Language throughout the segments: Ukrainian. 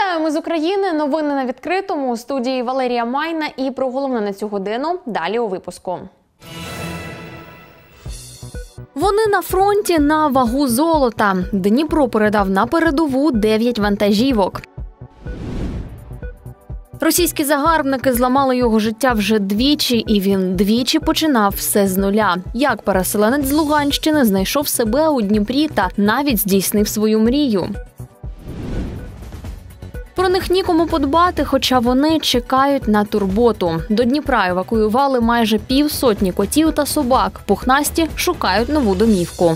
Вітаю, ми з України. Новини на відкритому. У студії Валерія Майна і про головне на цю годину далі у випуску. Вони на фронті на вагу золота. Дніпро передав на передову 9 вантажівок. Російські загарбники зламали його життя вже двічі, і він двічі починав все з нуля. Як переселенець з Луганщини знайшов себе у Дніпрі та навіть здійснив свою мрію. Про них нікому подбати, хоча вони чекають на турботу. До Дніпра евакуювали майже 150 котів та собак. Пухнасті шукають нову домівку.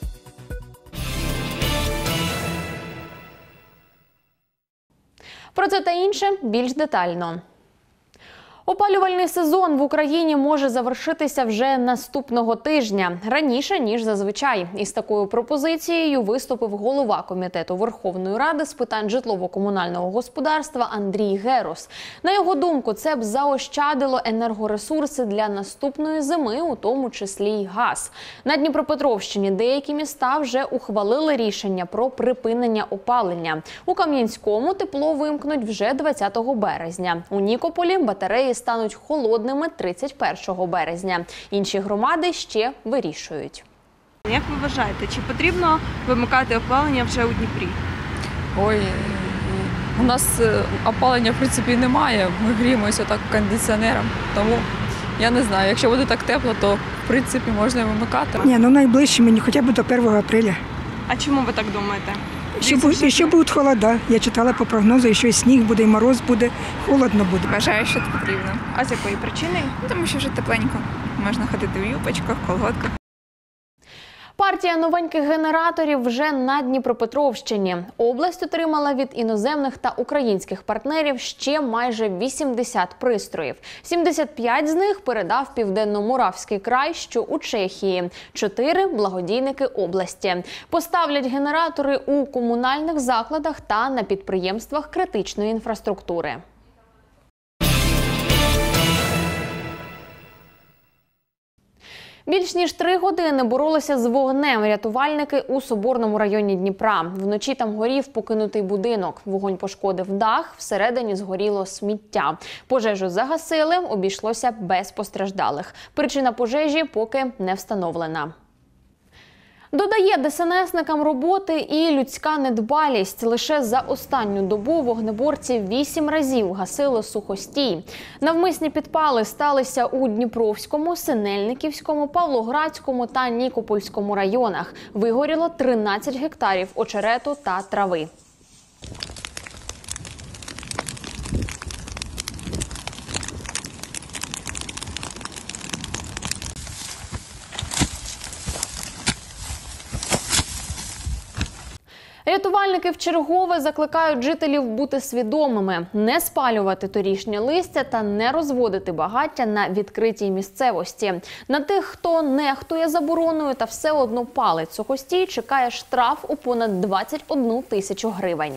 Про це та інше більш детально. Опалювальний сезон в Україні може завершитися вже наступного тижня, раніше, ніж зазвичай. Із такою пропозицією виступив голова Комітету Верховної Ради з питань житлово-комунального господарства Андрій Герус. На його думку, це б заощадило енергоресурси для наступної зими, у тому числі й газ. На Дніпропетровщині деякі міста вже ухвалили рішення про припинення опалення. У Кам'янському тепло вимкнуть вже 20 березня. У Нікополі батареї стануть холодними 31 березня. Інші громади ще вирішують. Як ви вважаєте, чи потрібно вимикати опалення вже у Дніпрі? Ой, у нас опалення, в принципі, немає. Ми гріємося так кондиціонером. Тому я не знаю, якщо буде так тепло, то, в принципі, можна вимикати. Ні, найближче мені хоча б до 1 апреля. А чому ви так думаєте? Ще будуть холода. Я читала по прогнозу, що і сніг буде, і мороз буде, холодно буде. Вважаю, що це потрібно. А з якої причини? Тому що вже тепленько. Можна ходити в юпочках, колготках. Партія новеньких генераторів вже на Дніпропетровщині. Область отримала від іноземних та українських партнерів ще майже 80 пристроїв. 75 з них передав Південно-Моравський край, що у Чехії. 4 – благодійники області. Поставлять генератори у комунальних закладах та на підприємствах критичної інфраструктури. Більш ніж 3 години боролися з вогнем рятувальники у Соборному районі Дніпра. Вночі там горів покинутий будинок. Вогонь пошкодив дах, всередині згоріло сміття. Пожежу загасили, обійшлося без постраждалих. Причина пожежі поки не встановлена. Додає ДСНСникам роботи і людська недбалість. Лише за останню добу вогнеборці 8 разів гасили сухостій. Навмисні підпали сталися у Дніпровському, Синельниківському, Павлоградському та Нікопольському районах. Вигоріло 13 гектарів очерету та трави. Рятувальники вчергове закликають жителів бути свідомими, не спалювати торішнє листя та не розводити багаття на відкритій місцевості. На тих, хто нехтує забороною та все одно палить сухостій, чекає штраф у понад 21 тисячу гривень.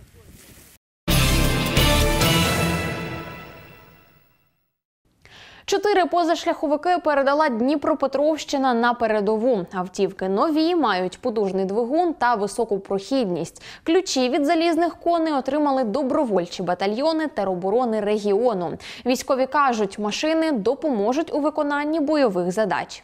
Чотири позашляховики передала Дніпропетровщина на передову. Автівки нові, мають потужний двигун та високу прохідність. Ключі від залізних коней отримали добровольчі батальйони тероборони регіону. Військові кажуть, машини допоможуть у виконанні бойових задач.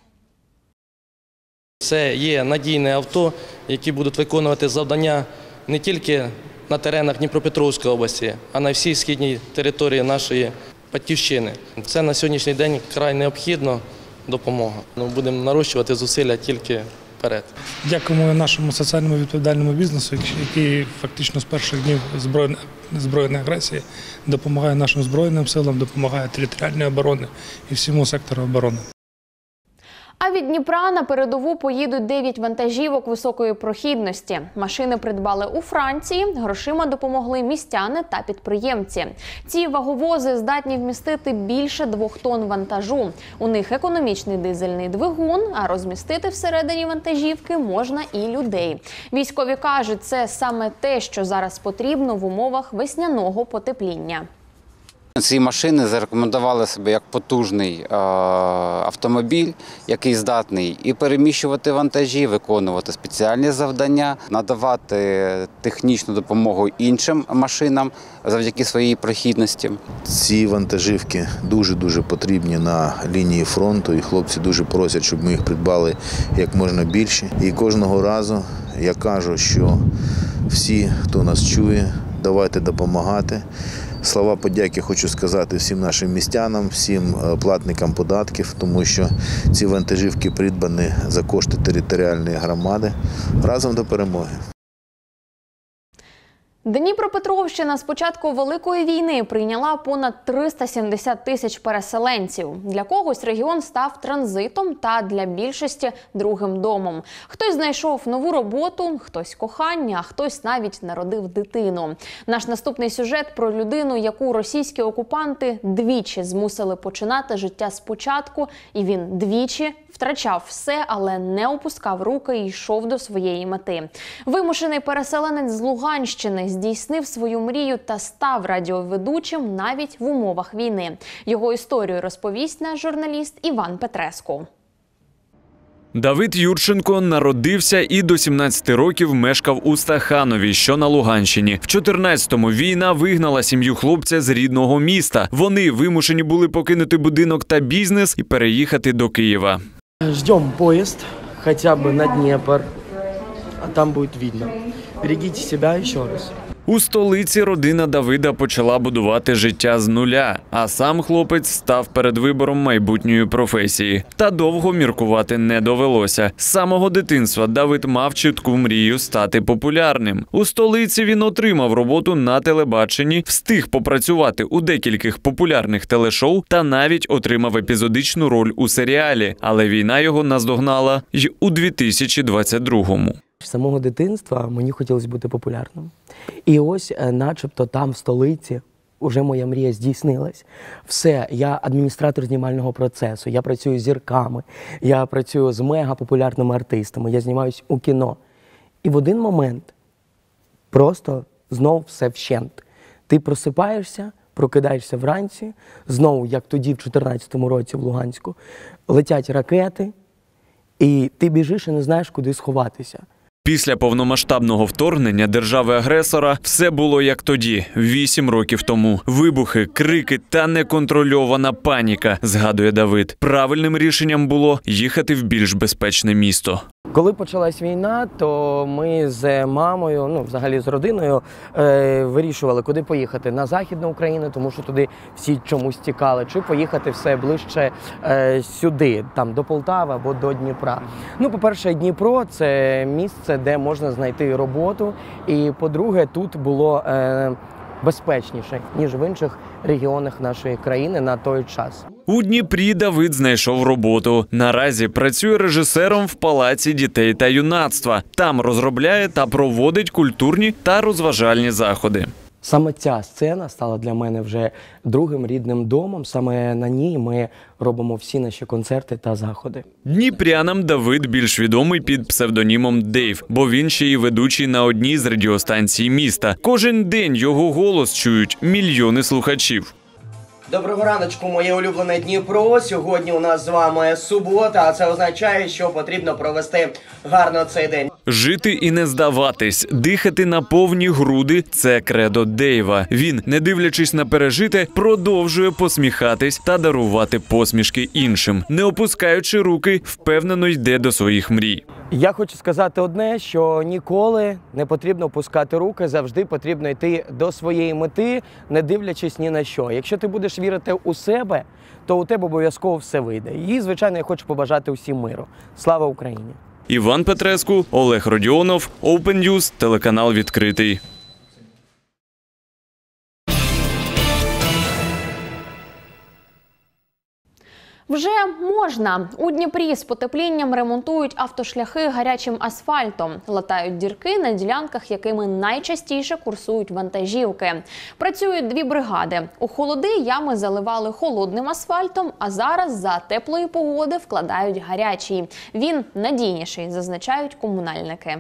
Це є надійне авто, які будуть виконувати завдання не тільки на теренах Дніпропетровської області, а на всій східній території нашої Батьківщини. Це на сьогоднішній день край необхідна допомога. Ми будемо нарощувати зусилля тільки вперед. Дякуємо нашому соціальному відповідальному бізнесу, який фактично з перших днів збройної агресії допомагає нашим Збройним силам, допомагає територіальній обороні і всьому сектору оборони. А від Дніпра на передову поїдуть 9 вантажівок високої прохідності. Машини придбали у Франції, грошима допомогли містяни та підприємці. Ці ваговози здатні вмістити більше 2 тонн вантажу. У них економічний дизельний двигун, а розмістити всередині вантажівки можна і людей. Військові кажуть, це саме те, що зараз потрібно в умовах весняного потепління. Ці машини зарекомендували себе як потужний автомобіль, який здатний і переміщувати вантажі, виконувати спеціальні завдання, надавати технічну допомогу іншим машинам завдяки своїй прохідності. Ці вантажівки дуже-дуже потрібні на лінії фронту, і хлопці дуже просять, щоб ми їх придбали як можна більше. І кожного разу я кажу, що всі, хто нас чує, давайте допомагати. Слова подяки хочу сказати всім нашим містянам, всім платникам податків, тому що ці вантажівки придбані за кошти територіальної громади. Разом до перемоги! Дніпропетровщина з початку Великої війни прийняла понад 370 тисяч переселенців. Для когось регіон став транзитом та для більшості другим домом. Хтось знайшов нову роботу, хтось кохання, а хтось навіть народив дитину. Наш наступний сюжет про людину, яку російські окупанти двічі змусили починати життя спочатку, і він двічі втрачав все, але не опускав руки і йшов до своєї мети. Вимушений переселенець з Луганщини здійснив свою мрію та став радіоведучим навіть в умовах війни. Його історію розповість наш журналіст Іван Петреско. Давид Юрченко народився і до 17 років мешкав у Стаханові, що на Луганщині. В 14-му війна вигнала сім'ю хлопця з рідного міста. Вони вимушені були покинути будинок та бізнес і переїхати до Києва. Ждем поезд, хотя бы на Днепр, а там будет видно. Берегите себя еще раз. У столиці родина Давида почала будувати життя з нуля, а сам хлопець став перед вибором майбутньої професії. Та довго міркувати не довелося. З самого дитинства Давид мав чітку мрію стати популярним. У столиці він отримав роботу на телебаченні, встиг попрацювати у декількох популярних телешоу та навіть отримав епізодичну роль у серіалі. Але війна його наздогнала й у 2022-му. З самого дитинства мені хотілося бути популярним. І ось, начебто, там, в столиці, уже моя мрія здійснилась. Все, я адміністратор знімального процесу, я працюю з зірками, я працюю з мегапопулярними артистами, я знімаюсь у кіно. І в один момент просто знов все вщент. Ти просипаєшся, прокидаєшся вранці, знову, як тоді в 14-му році в Луганську, летять ракети, і ти біжиш і не знаєш, куди сховатися. Після повномасштабного вторгнення держави-агресора все було як тоді, 8 років тому. Вибухи, крики та неконтрольована паніка, згадує Давид. Правильним рішенням було їхати в більш безпечне місто. Коли почалась війна, то ми з мамою, взагалі з родиною, вирішували, куди поїхати. На Західну Україну, тому що туди всі чомусь тікали, чи поїхати все ближче сюди, там до Полтави або до Дніпра. По-перше, Дніпро – це місце, де можна знайти роботу, і, по-друге, тут було безпечніше, ніж в інших регіонах нашої країни на той час. У Дніпрі Давид знайшов роботу. Наразі працює режисером в Палаці дітей та юнацтва. Там розробляє та проводить культурні та розважальні заходи. Саме ця сцена стала для мене вже другим рідним домом. Саме на ній ми робимо всі наші концерти та заходи. Дніпрянам Давид більш відомий під псевдонімом Дейв, бо він ще й ведучий на одній з радіостанцій міста. Кожен день його голос чують мільйони слухачів. Доброго раночку, моє улюблене Дніпро. Сьогодні у нас з вами субота, а це означає, що потрібно провести гарно цей день. Жити і не здаватись, дихати на повні груди – це кредо Дейва. Він, не дивлячись на пережите, продовжує посміхатись та дарувати посмішки іншим. Не опускаючи руки, впевнено йде до своїх мрій. Я хочу сказати одне, що ніколи не потрібно опускати руки, завжди потрібно йти до своєї мети, не дивлячись ні на що. Якщо ти будеш вірити у себе, то у тебе обов'язково все вийде. І, звичайно, я хочу побажати усім миру. Слава Україні! Іван Петреску, Олег Родіонов, Open News, телеканал «Відкритий». Вже можна. У Дніпрі з потеплінням ремонтують автошляхи гарячим асфальтом. Латають дірки на ділянках, якими найчастіше курсують вантажівки. Працюють 2 бригади. У холоди ями заливали холодним асфальтом, а зараз за теплої погоди вкладають гарячий. Він надійніший, зазначають комунальники.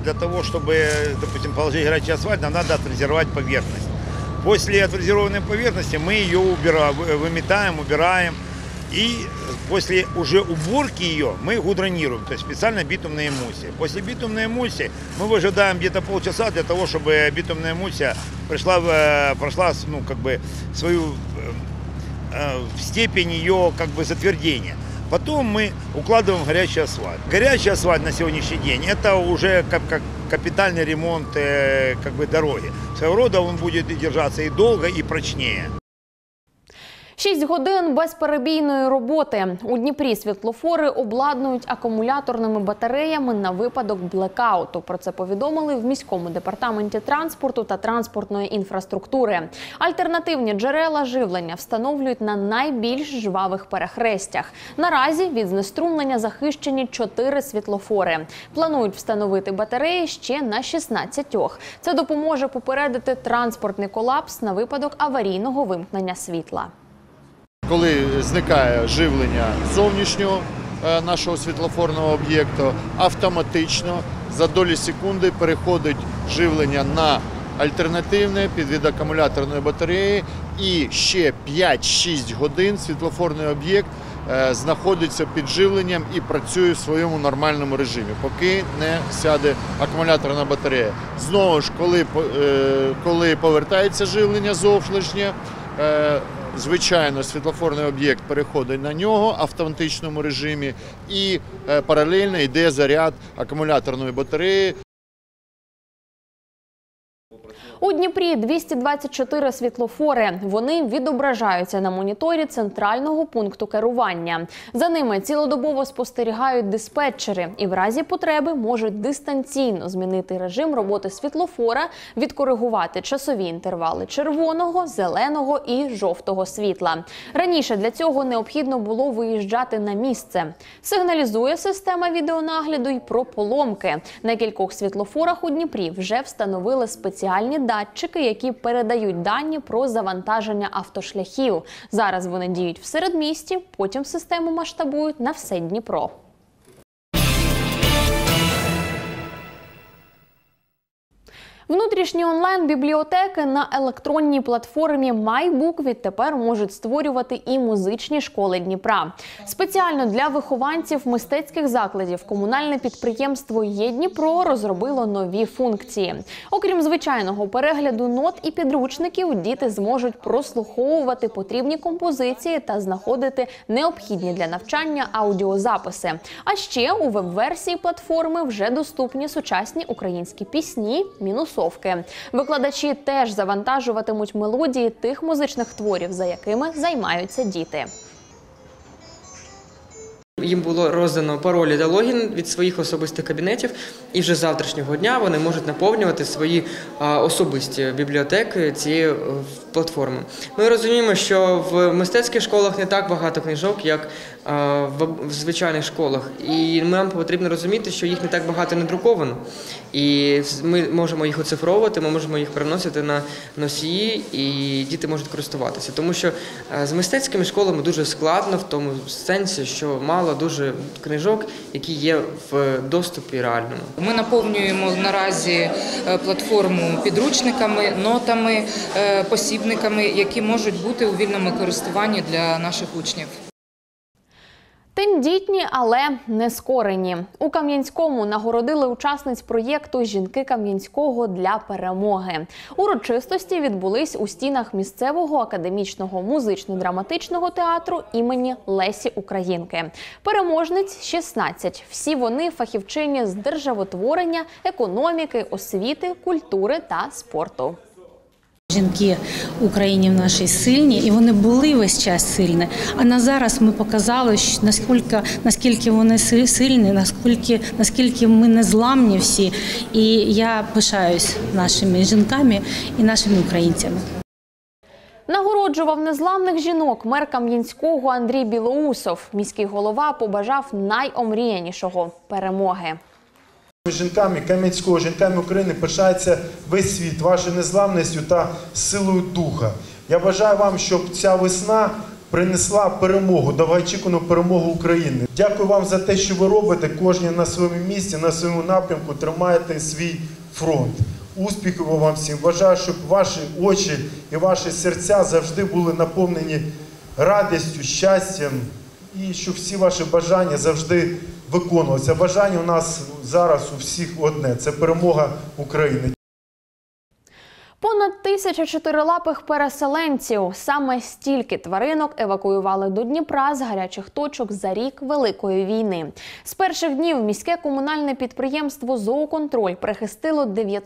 Для того, чтобы, допустим, положить горячий асфальт, нам надо отфрезеровать поверхность. После отфрезерованной поверхности мы ее выметаем, убираем. И после уже уборки ее мы гудронируем, то есть специально битумная эмульсия. После битумной эмульсии мы выжидаем где-то полчаса для того, чтобы битумная эмульсия прошла свою степень ее затвердения. Потом мы укладываем горячий асфальт. Горячий асфальт на сегодняшний день это уже как капитальный ремонт дороги. Своего рода он будет держаться и долго, и прочнее. 6 годин безперебійної роботи. У Дніпрі світлофори обладнують акумуляторними батареями на випадок блекауту. Про це повідомили в міському департаменті транспорту та транспортної інфраструктури. Альтернативні джерела живлення встановлюють на найбільш жвавих перехрестях. Наразі від знеструмлення захищені 4 світлофори. Планують встановити батареї ще на 16. Це допоможе попередити транспортний колапс на випадок аварійного вимкнення світла. Коли зникає живлення зовнішнього нашого світлофорного об'єкту, автоматично за долі секунди переходить живлення на альтернативне від акумуляторної батареї і ще 5-6 годин світлофорний об'єкт знаходиться під живленням і працює в своєму нормальному режимі, поки не сяде акумуляторна батарея. Знову ж, коли повертається живлення зовнішнє, звичайно, світлофорний об'єкт переходить на нього в автоматичному режимі і паралельно йде заряд акумуляторної батареї. У Дніпрі 224 світлофори. Вони відображаються на моніторі центрального пункту керування. За ними цілодобово спостерігають диспетчери і в разі потреби можуть дистанційно змінити режим роботи світлофора, відкоригувати часові інтервали червоного, зеленого і жовтого світла. Раніше для цього необхідно було виїжджати на місце. Сигналізує система відеонагляду й про поломки. На кількох світлофорах у Дніпрі вже встановили спеціальні датчики, які передають дані про завантаження автошляхів. Зараз вони діють в середмісті, потім систему масштабують на все Дніпро. Внутрішні онлайн-бібліотеки на електронній платформі MyBook відтепер можуть створювати і музичні школи Дніпра. Спеціально для вихованців мистецьких закладів комунальне підприємство «Є-Дніпро» розробило нові функції. Окрім звичайного перегляду нот і підручників, діти зможуть прослуховувати потрібні композиції та знаходити необхідні для навчання аудіозаписи. А ще у веб-версії платформи вже доступні сучасні українські пісні, мінусовки. Викладачі теж завантажуватимуть мелодії тих музичних творів, за якими займаються діти. Їм було роздано паролі та логін від своїх особистих кабінетів, і вже з завтрашнього дня вони можуть наповнювати свої особисті бібліотеки цієї платформи. Ми розуміємо, що в мистецьких школах не так багато книжок, як в звичайних школах. І нам потрібно розуміти, що їх не так багато не друковано. І ми можемо їх оцифровувати, ми можемо їх переносити на носії, і діти можуть користуватися. Тому що з мистецькими школами дуже складно в тому сенсі, що мало дуже книжок, які є в доступі реальному. Ми наповнюємо наразі платформу підручниками, нотами, посібниками, які можуть бути у вільному користуванні для наших учнів. Тендітні, але не скорені. У Кам'янському нагородили учасниць проєкту «Жінки Кам'янського для перемоги». Урочистості відбулись у стінах місцевого академічного музично-драматичного театру імені Лесі Українки. Переможниць – 16. Всі вони фахівчині з державотворення, економіки, освіти, культури та спорту. Жінки в Україні в нашій сильні, і вони були весь час сильні. А на зараз ми показали, наскільки вони сильні, наскільки ми незламні всі. І я пишаюсь нашими жінками і нашими українцями. Нагороджував незламних жінок мер Кам'янського Андрій Білоусов. Міський голова побажав найомріянішого – перемоги. Жінками Кам'янського, жінками України пишається весь світ вашою незламністю та силою духа. Я бажаю вам, щоб ця весна принесла перемогу, довгоочікувану перемогу України. Дякую вам за те, що ви робите, кожен на своєму місці, на своєму напрямку, тримаєте свій фронт. Успіхів вам всім. Бажаю, щоб ваші очі і ваші серця завжди були наповнені радістю, щастям і щоб всі ваші бажання завжди виконувалися. Бажання у нас зараз у всіх одне – це перемога України. Понад 1000 чотирилапих переселенців. Саме стільки тваринок евакуювали до Дніпра з гарячих точок за рік Великої війни. З перших днів міське комунальне підприємство «Зооконтроль» прихистило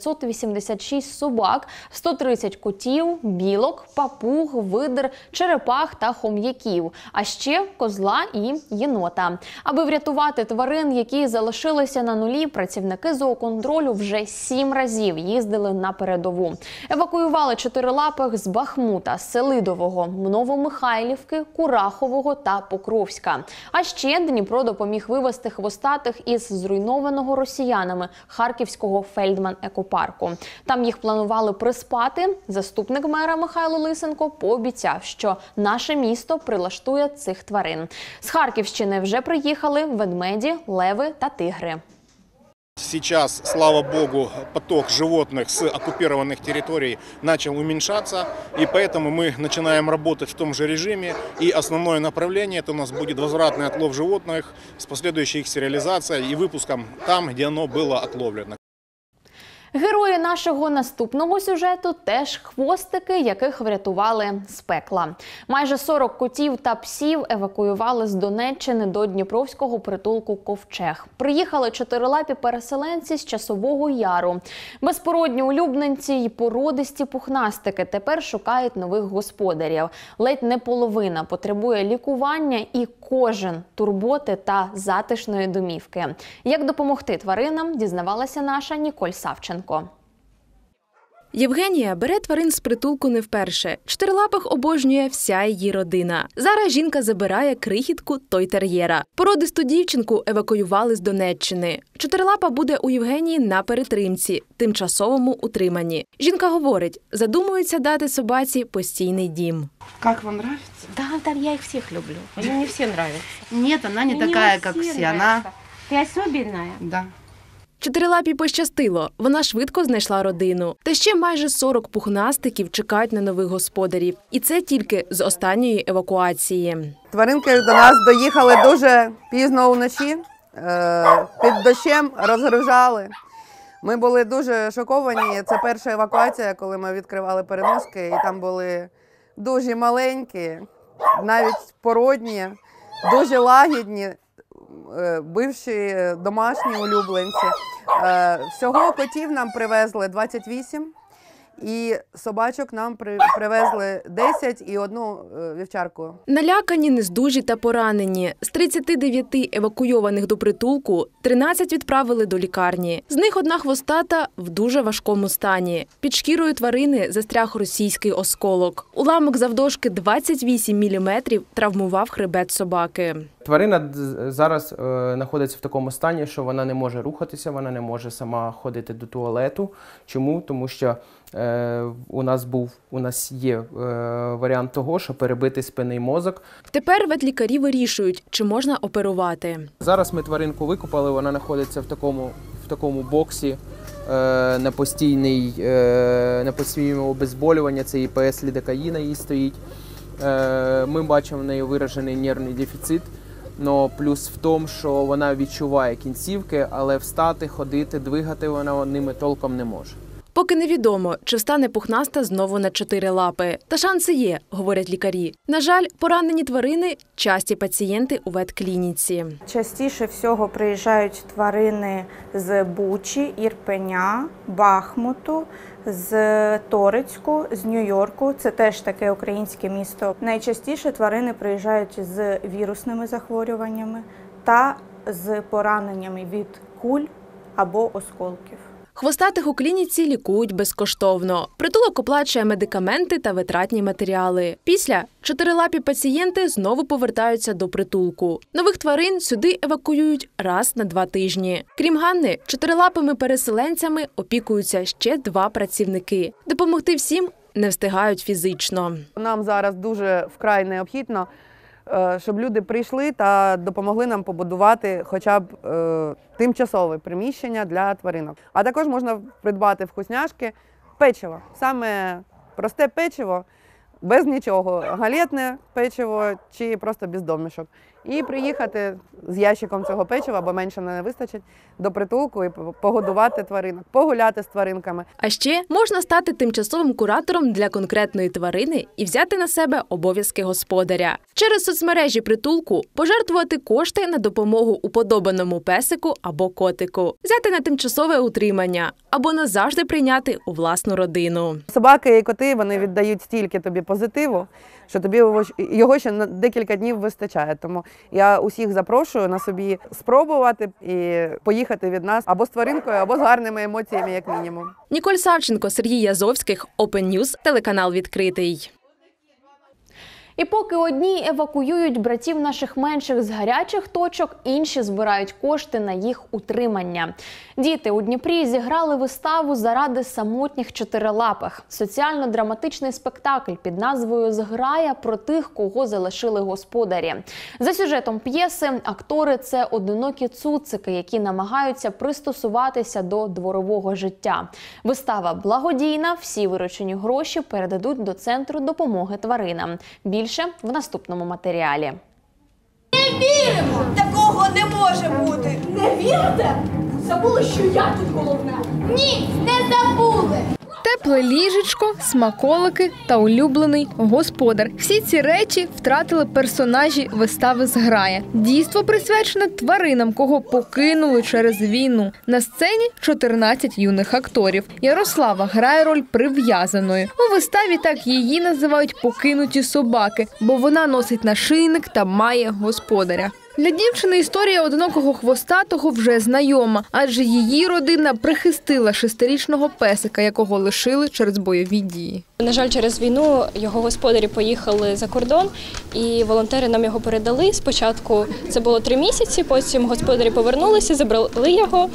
986 собак, 130 котів, білок, папуг, видр, черепах та хом'яків, а ще козла і єнота. Аби врятувати тварин, які залишилися на нулі, працівники «Зооконтролю» вже 7 разів їздили на передову. Евакуювали чотирилапих з Бахмута, Селидового, Новомихайлівки, Курахового та Покровська. А ще Дніпро допоміг вивезти хвостатих із зруйнованого росіянами Харківського Фельдман-екопарку. Там їх планували приспати. Заступник мера Михайло Лисенко пообіцяв, що наше місто прилаштує цих тварин. З Харківщини вже приїхали ведмеді, леви та тигри. Сейчас, слава богу, поток животных с оккупированных территорий начал уменьшаться, и поэтому мы начинаем работать в том же режиме. И основное направление – это у нас будет возвратный отлов животных с последующей их стерилизацией и выпуском там, где оно было отловлено. Герої нашого наступного сюжету – теж хвостики, яких врятували з пекла. Майже 40 котів та псів евакуювали з Донеччини до дніпровського притулку «Ковчег». Приїхали чотирилапі переселенці з Часового Яру. Безпородні улюбленці й породисті пухнастики тепер шукають нових господарів. Ледь не половина потребує лікування і кожен – турботи та затишної домівки. Як допомогти тваринам, дізнавалася наша Ніколь Савченко. Євгенія бере тварин з притулку не вперше. Чотирилапих обожнює вся її родина. Зараз жінка забирає крихітку той-тер'єра. Породисту дівчинку евакуювали з Донеччини. Чотирилапа буде у Євгенії на перетримці, тимчасовому утриманні. Жінка говорить, задумується дати собаці постійний дім. Как вам нравится? Да, я их всех люблю. Мне все нравятся. Нет, она не такая, как все. Она... Ты особенная? Да. Чотирилапій пощастило. Вона швидко знайшла родину. Та ще майже 40 пухнастиків чекають на нових господарів. І це тільки з останньої евакуації. Тваринки до нас доїхали дуже пізно вночі. Під дощем розгружали. Ми були дуже шоковані. Це перша евакуація, коли ми відкривали переноски. І там були дуже маленькі, навіть породні, дуже лагідні. Бивші домашні улюбленці. Всього котів нам привезли 28, і собачок нам привезли 10 і одну вівчарку. Налякані, нездужі та поранені. З 39 евакуйованих до притулку 13 відправили до лікарні. З них одна хвостата в дуже важкому стані. Під шкірою тварини застряг російський осколок. Уламок завдовжки 28 мм травмував хребет собаки. Тварина зараз знаходиться в такому стані, що вона не може рухатися, вона не може сама ходити до туалету. Чому? Тому що у нас є варіант того, що перебитий спинний мозок. Тепер ветлікарі вирішують, чи можна оперувати. Зараз ми тваринку викупали, вона знаходиться в такому боксі на постійному обезболювання, це ІПС лідокаїна їй стоїть. Ми бачимо в неї виражений нервний дефіцит. Но плюс в тому, що вона відчуває кінцівки, але встати, ходити, двигати вона ними толком не може. Поки невідомо, чи встане пухнаста знову на 4 лапи. Та шанси є, говорять лікарі. На жаль, поранені тварини – часті пацієнти у ветклініці. Частіше всього приїжджають тварини з Бучі, Ірпеня, Бахмуту, з Торецьку, з Нью-Йорку. Це теж таке українське місто. Найчастіше тварини приїжджають з вірусними захворюваннями та з пораненнями від куль або осколків. Хвостатих у клініці лікують безкоштовно. Притулок оплачує медикаменти та витратні матеріали. Після чотирилапі пацієнти знову повертаються до притулку. Нових тварин сюди евакуюють раз на 2 тижні. Крім Ганни, чотирилапими переселенцями опікуються ще 2 працівники. Допомогти всім не встигають фізично. Нам зараз дуже вкрай необхідно, щоб люди прийшли та допомогли нам побудувати хоча б тимчасове приміщення для тваринок. А також можна придбати вкусняшки, печиво, саме просте печиво, без нічого, галетне печиво чи просто без домішок. І приїхати з ящиком цього печива, бо менше не вистачить, до притулку і погодувати тваринок, погуляти з тваринками. А ще можна стати тимчасовим куратором для конкретної тварини і взяти на себе обов'язки господаря. Через соцмережі притулку пожертвувати кошти на допомогу уподобаному песику або котику, взяти на тимчасове утримання або назавжди прийняти у власну родину. Собаки і коти, вони віддають стільки тобі позитиву, що тобі його ще на декілька днів вистачає. Тому я усіх запрошую на собі спробувати і поїхати від нас або з тваринкою, або з гарними емоціями, як мінімум. Ніколь Савченко, Сергій Язовських, Open News, телеканал «Відкритий». І поки одні евакуюють братів наших менших з гарячих точок, інші збирають кошти на їх утримання. Діти у Дніпрі зіграли виставу заради самотніх чотирилапих. Соціально-драматичний спектакль під назвою «Зграя» про тих, кого залишили господарі. За сюжетом п'єси, актори – це одинокі цуцики, які намагаються пристосуватися до дворового життя. Вистава благодійна, всі виручені гроші передадуть до Центру допомоги тваринам. Більше в наступному матеріалі. Не віримо! Такого не може бути! Не вірите? Забули, що я тут головна? Ні, не забули! Тепле ліжечко, смаколики та улюблений господар. Всі ці речі втратили персонажі вистави «Зграя». Дійство присвячене тваринам, кого покинули через війну. На сцені 14 юних акторів. Ярослава грає роль прив'язаної. У виставі так її називають «покинуті собаки», бо вона носить нашийник та має господаря. Для дівчини історія одинокого хвостатого вже знайома, адже її родина прихистила 6-річного песика, якого лишили через бойові дії. На жаль, через війну його господарі поїхали за кордон, і волонтери нам його передали. Спочатку це було 3 місяці, потім господарі повернулися, забрали його.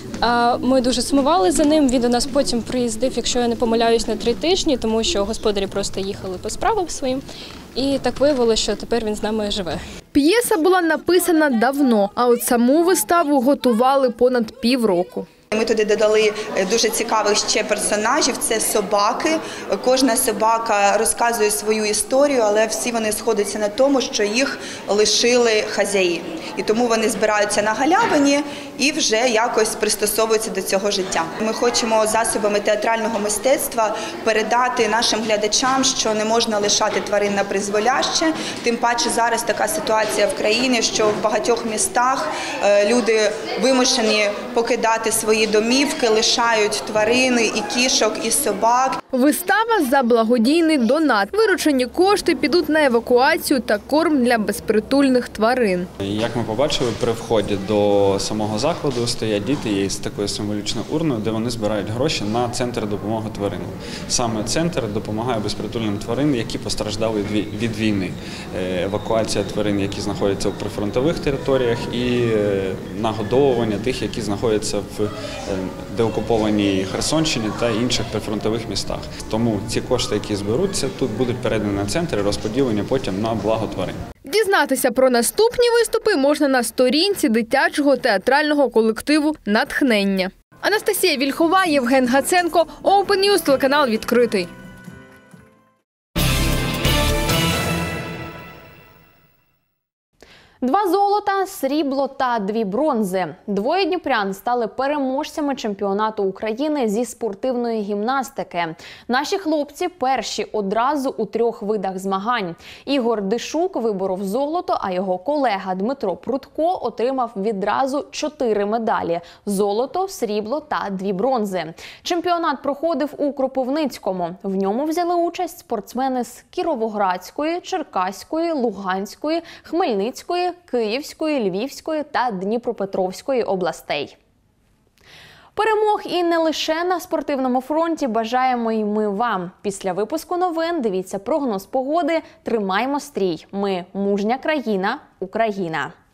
Ми дуже сумували за ним, він до нас потім приїздив, якщо я не помиляюсь, на 3 тижні, тому що господарі просто їхали по справам своїм. І так виявилося, що тепер він з нами живе. П'єса була написана давно, а от саму виставу готували понад півроку. Ми туди додали дуже цікавих ще персонажів, це собаки. Кожна собака розказує свою історію, але всі вони сходяться на тому, що їх лишили хазяї. І тому вони збираються на галявині і вже якось пристосовуються до цього життя. Ми хочемо засобами театрального мистецтва передати нашим глядачам, що не можна лишати тварин на призволяще. Тим паче зараз така ситуація в країні, що в багатьох містах люди вимушені покидати свої домівки, лишають тварини і кішок, і собак. Вистава за благодійний донат. Виручені кошти підуть на евакуацію та корм для безпритульних тварин. Як ми побачили, при вході до самого закладу стоять діти із такою символічною урною, де вони збирають гроші на Центр допомоги тваринам. Саме центр допомагає безпритульним тваринам, які постраждали від війни. Евакуація тварин, які знаходяться в прифронтових територіях, і нагодовування тих, які знаходяться в деокупованій Херсонщині та інших прифронтових містах. Тому ці кошти, які зберуться, тут будуть передані на центр і розподілені потім на благо тварин. Дізнатися про наступні виступи можна на сторінці дитячого театрального колективу «Натхнення». Анастасія Вільхова, Євген Гаценко, Open News, телеканал «Відкритий». 2 золота, срібло та 2 бронзи. 2 дніпрян стали переможцями чемпіонату України зі спортивної гімнастики. Наші хлопці перші одразу у 3 видах змагань. Ігор Дишук виборов золото, а його колега Дмитро Прудко отримав відразу 4 медалі – золото, срібло та 2 бронзи. Чемпіонат проходив у Кропивницькому. В ньому взяли участь спортсмени з Кіровоградської, Черкаської, Луганської, Хмельницької, Київської, Львівської та Дніпропетровської областей. Перемог і не лише на спортивному фронті бажаємо й ми вам. Після випуску новин дивіться прогноз погоди, тримаймо стрій. Ми – мужня країна, Україна.